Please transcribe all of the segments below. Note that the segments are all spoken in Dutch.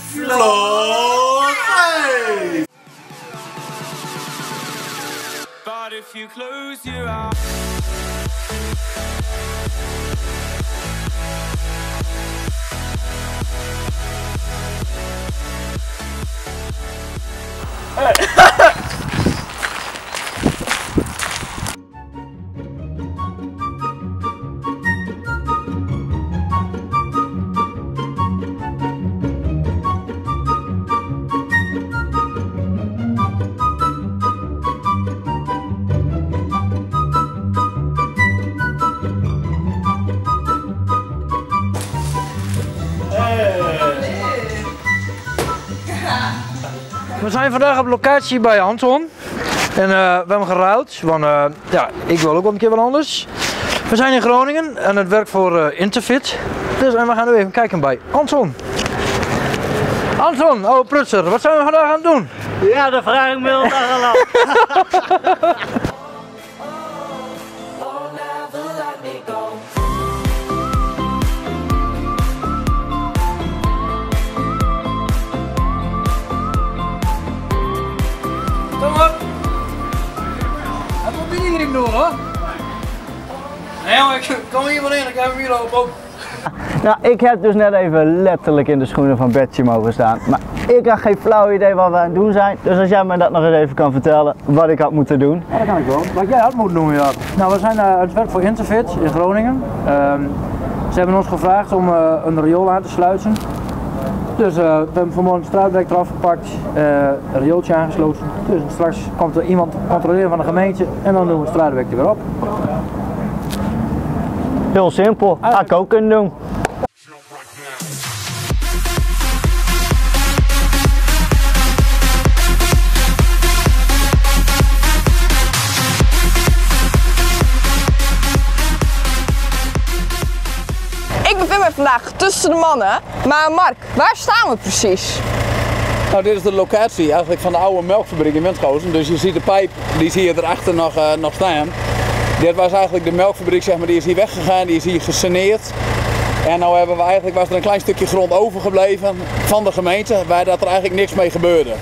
Vlog 5. But if you close your eyes. We zijn vandaag op locatie bij Anton en we hebben geruild, want ja, ik wil ook wel een keer wat anders. We zijn in Groningen en het werkt voor Interfit, dus en we gaan nu even kijken bij Anton. Anton, oude prutser, wat zijn we vandaag aan het doen? Ja, dat vraag ik me al dagen lang. Kom op! Hij moet die hier doen hoor! Nee jongen, ik kom hier maar in, ik heb hem hier op. Nou, ik heb dus net even letterlijk in de schoenen van Betsy mogen staan. Maar ik had geen flauw idee wat we aan het doen zijn. Dus als jij me dat nog eens even kan vertellen, wat ik had moeten doen. Ja, dat kan ik wel. Wat jij had moeten doen, ja. Nou, we zijn het werk voor Interfit in Groningen. Ze hebben ons gevraagd om een riool aan te sluiten. Dus we hebben vanmorgen het struitdek eraf gepakt, een riooltje aangesloten. Dus straks komt er iemand controleren van de gemeente en dan doen we het struitdek er weer op. Heel simpel, had ik ook kunnen doen. Ik bevind me vandaag tussen de mannen, maar Mark, waar staan we precies? Nou, dit is de locatie eigenlijk van de oude melkfabriek in Winschoten. Dus je ziet de pijp, die zie je erachter nog staan. Dit was eigenlijk de melkfabriek, zeg maar, die is hier weggegaan, die is hier gesaneerd. En nou was er een klein stukje grond overgebleven van de gemeente, waar dat er eigenlijk niks mee gebeurde.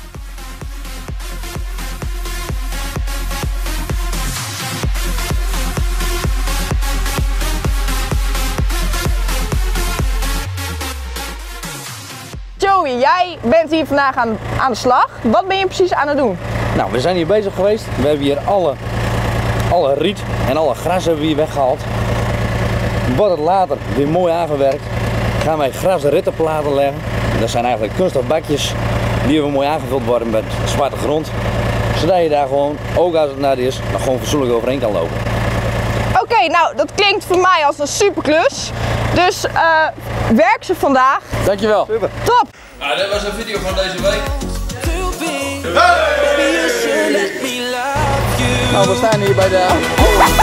Joey, jij bent hier vandaag aan de slag. Wat ben je precies aan het doen? Nou, we zijn hier bezig geweest. We hebben hier alle riet en alle gras hebben we hier weggehaald. Wordt het later weer mooi aangewerkt. Gaan wij grasrittenplaten leggen. Dat zijn eigenlijk kunststofbakjes die weer mooi aangevuld worden met zwarte grond. Zodat je daar gewoon, ook als het nat is, nog gewoon fatsoenlijk overheen kan lopen. Oké, nou dat klinkt voor mij als een superklus. Dus werk ze vandaag. Dankjewel. Super. Top! Nou, dit was een video van deze week. Nou, we staan hier bij de